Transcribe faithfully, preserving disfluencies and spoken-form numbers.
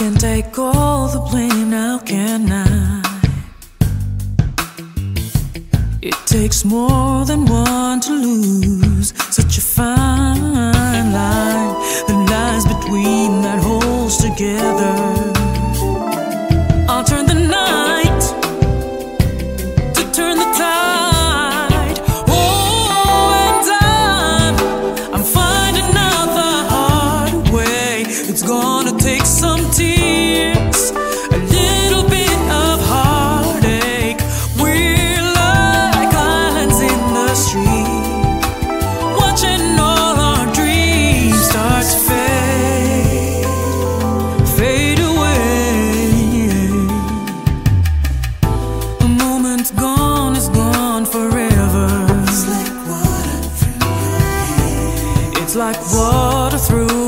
can take all the blame, now can I? It takes more than one to lose such a fine line that lies between, that holds together. I'll turn the night to turn the tide. Oh, and I'm, I'm finding out the hard way. It's gonna take some tears, a little bit of heartache. We're like islands in the street, watching all our dreams start to fade, fade away. A moment's gone is gone forever. It's like water through your head. It's like water through